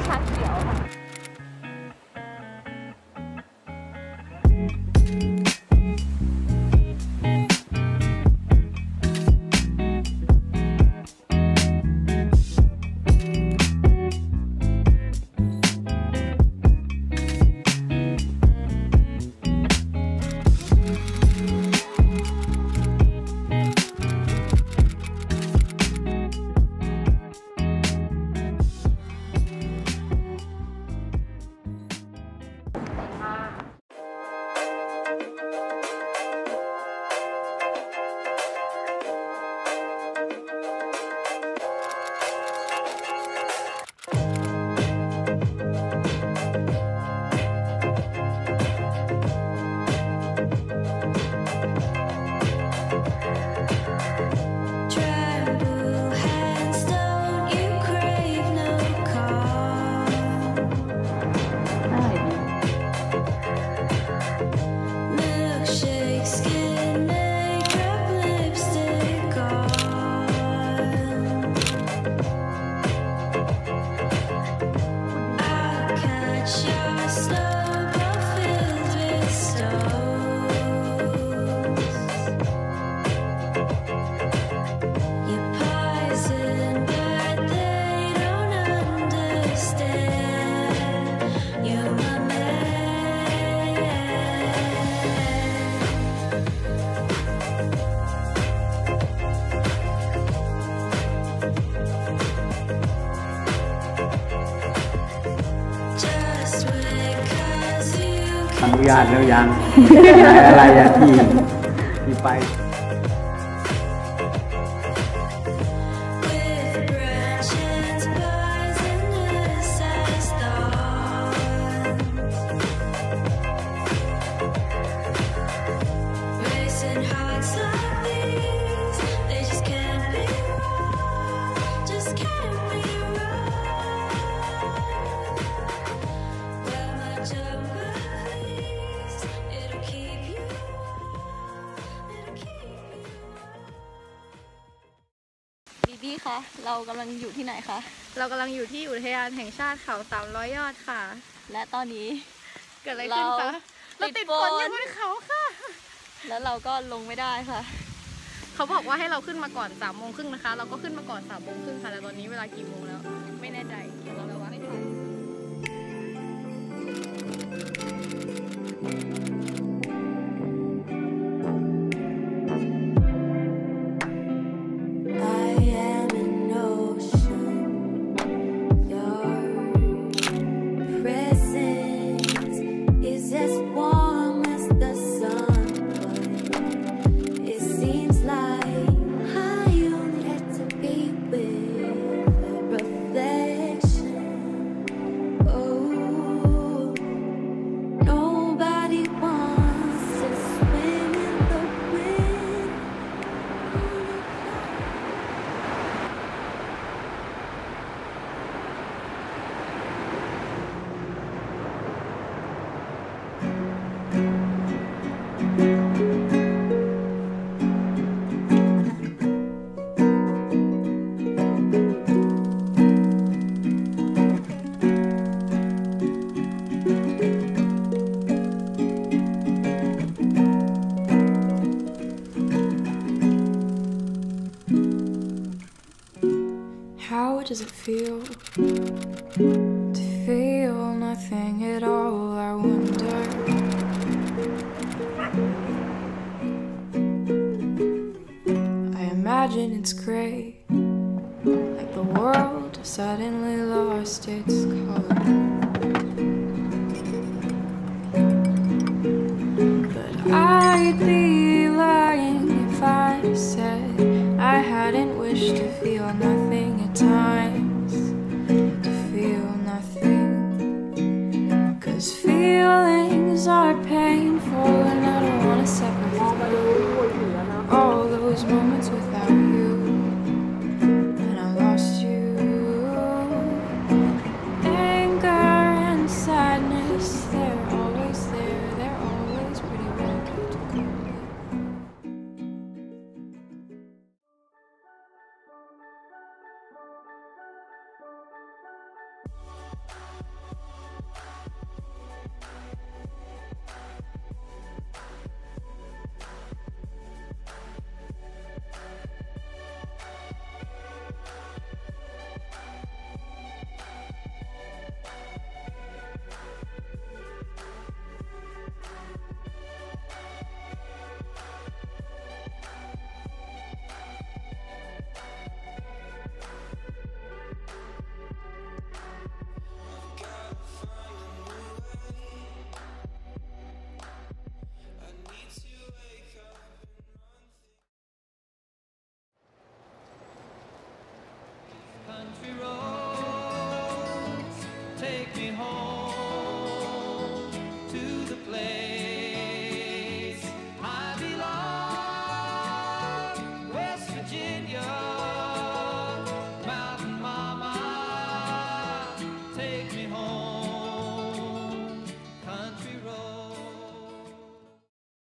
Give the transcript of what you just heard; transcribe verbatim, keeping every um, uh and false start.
ชาเขียวค่ะอนุญาตแล้วยัง อะไรอะที่ที่ไปพี่คะเรากำลังอยู่ที่ไหนคะเรากำลังอยู่ที่อุทยานแห่งชาติเขาสามร้อยยอดค่ะและตอนนี้เกิดอะไรขึ้นคะเราติดฝนอยู่บนเขาค่ะแล้วเราก็ลงไม่ได้ค่ะเขาบอกว่าให้เราขึ้นมาก่อนสามโมงครึ่งนะคะเราก็ขึ้นมาก่อนสามโมงครึ่งค่ะแต่ตอนนี้เวลากี่โมงแล้วไม่แน่ใจเดี๋ยวเราไปวัดให้ทัน How does it feel to feel nothing at all? I wonder. I imagine it's great, like the world suddenly lost its color. But I'd be lying if I said I hadn't wished to feel nothing at times, to feel nothing. Cause feelings are painful and I don't wanna separate all those moments without you. And I lost you. Anger country road.